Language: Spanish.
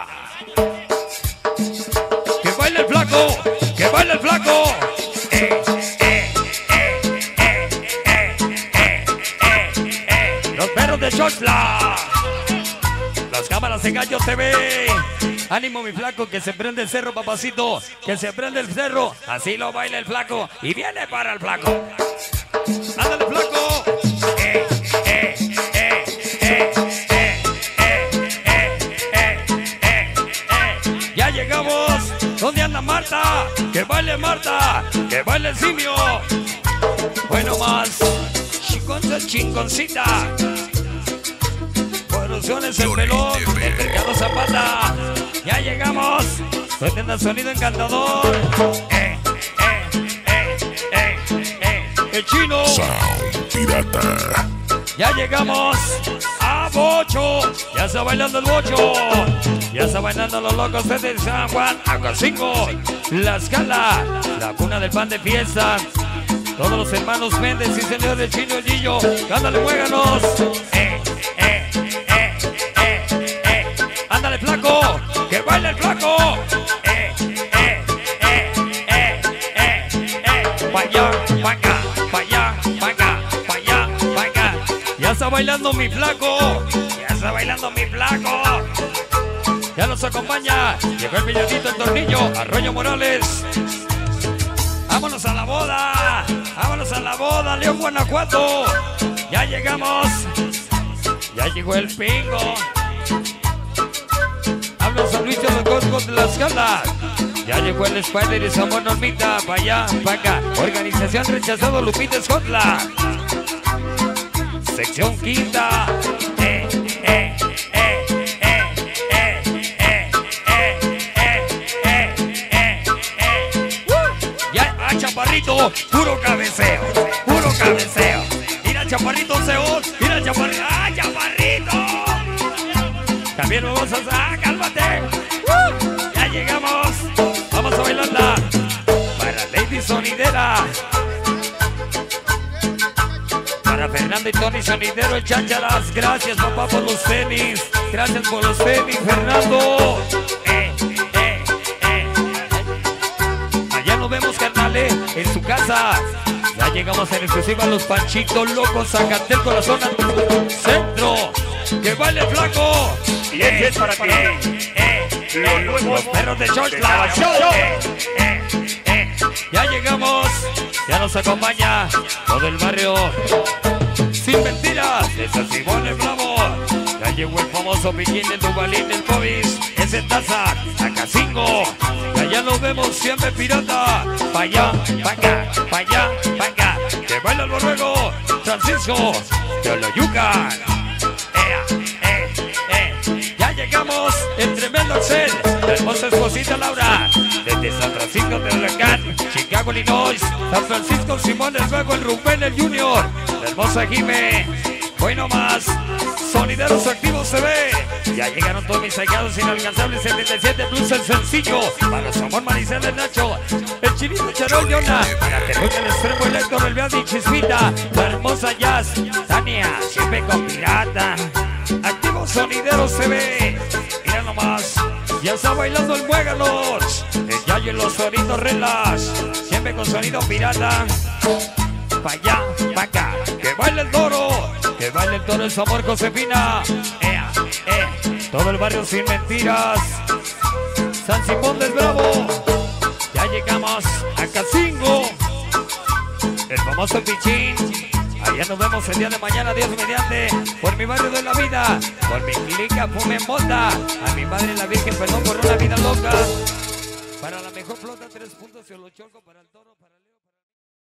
Que baile el flaco, que baile el flaco. Los perros de Xochla. Las cámaras en Gallo TV. Ánimo mi flaco, que se prende el cerro, papacito. Que se prende el cerro. Así lo baila el flaco. Y viene para el flaco. Ándale flaco. Ya llegamos. ¿Dónde anda Marta? Que baile Marta. Que baile el simio. Bueno más. Chingoncita. Producciones El Pelón, el Mercado Zapata. Ya llegamos. Pretenda sonido encantador. El chino. Sound Pirata. Ya llegamos a Bocho. Ya está bailando el Bocho. Ya está bailando los locos de San Juan. Aguacingo. La Escala. La cuna del pan de fiesta. Todos los hermanos Méndez y señor del chino el Gillo. Ándale, muéganos. Ándale, flaco. Que baile el flaco. Pa' allá, pa' acá, pa' allá, pa' acá, pa' allá, pa' acá. Ya está bailando mi flaco. Ya está bailando mi flaco. Ya nos acompaña. Llegó el pilladito, el tornillo. Arroyo Morales. Vámonos a la boda. Vámonos a la boda, León, Guanajuato. Ya llegamos. Ya llegó el pingo. Habla San Luis de los Coscos de la Escala. Ya llegó el Spider y Samuel Normita. Pa' allá, pa' acá. Organización Rechazado Lupita Escotla. Sección quinta. Chaparrito, puro cabeceo, puro cabeceo. Mira Chaparrito Seúl, mira Chaparrito. ¡Ah, Chaparrito! También vamos a... ¡Ah, cálmate! Ya llegamos. Vamos a bailarla para Lady Sonidera. Para Fernando y Tony Sonidero, el Chácharas. Gracias, papá, por los tenis. Gracias por los tenis, Fernando. Allá nos vemos, carnales, en su casa. Ya llegamos en exclusiva a los Panchitos Locos, Zacatel, con la zona centro. Que baile flaco. Y este es para ti. Los perros de Xochla. Ya llegamos. Ya nos acompaña todo el barrio. Sin mentiras, de San Simón el Bravo. Ya llegó el famoso Piquín, el Dubalín, el Bobis, ese Taza, Acacingo. Ya nos vemos siempre pirata. Pa' allá, pa' acá, pa' allá, pa' acá. Que baila el borrego, Francisco, de Oloyucan. Ya llegamos, el tremendo Axel, la hermosa esposita Laura, desde San Francisco de Huracán, Chicago, Illinois, San Francisco, Simón, el Luego, el Rubén, el Junior, la hermosa Jime. Bueno más, Sonideros Activos se ve. Ya llegaron todos mis allegados inalcanzables. 77 Plus, el sencillo. Para su amor Maricel, el Nacho, el Chinito Charol, Yona. Para Teruel, el extremo, el Héctor, el Beat y Chispita. La hermosa Jazz, Tania, siempre con pirata. Activos Sonideros se ve. Mira nomás, ya está bailando el Muéganos. El Yayo y los Sonidos Relax. Siempre con sonido pirata. Pa' allá, pa' acá. Que baile el toro. Que baile el toro, el su amor Josefina. Todo el barrio sin mentiras. San Simón del Bravo. Ya llegamos a Cacingo. El famoso Pichín. Allá nos vemos el día de mañana, Dios mediante. Por mi barrio de la vida. Por mi clica, fume mota. A mi madre la Virgen, perdón por una vida loca. Para la mejor flota, 3 puntos y el ocholco para el toro.